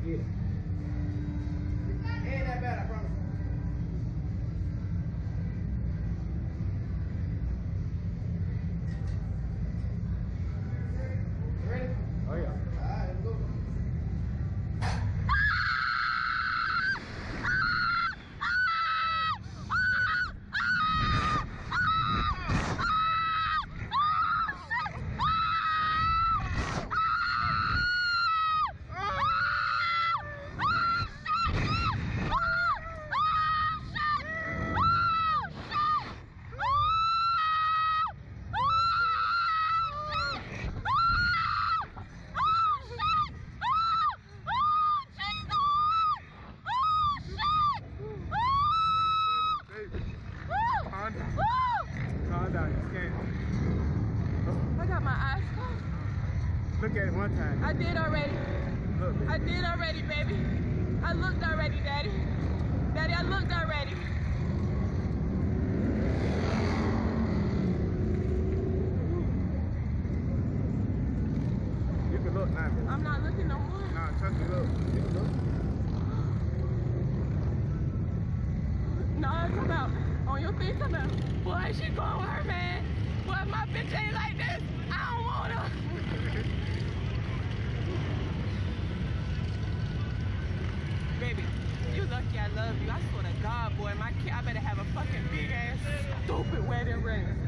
get it. Ain't that bad, I promise. Ready? Oh yeah. Alright, let's go. Calm down, you scared. I got my eyes closed. Look at it one time. I did already. Look, baby. I did already, baby. I looked already, Daddy. Daddy, I looked already. You can look now, baby. I'm not looking no more. Nah, trust me, look. You can look. Nah, come out. On your feet, come out. Boy, she going with her, man. Boy, my bitch ain't like this. I don't want her. Baby, you lucky I love you. I swear to God, boy, my kid, I better have a fucking big ass, stupid wedding ring.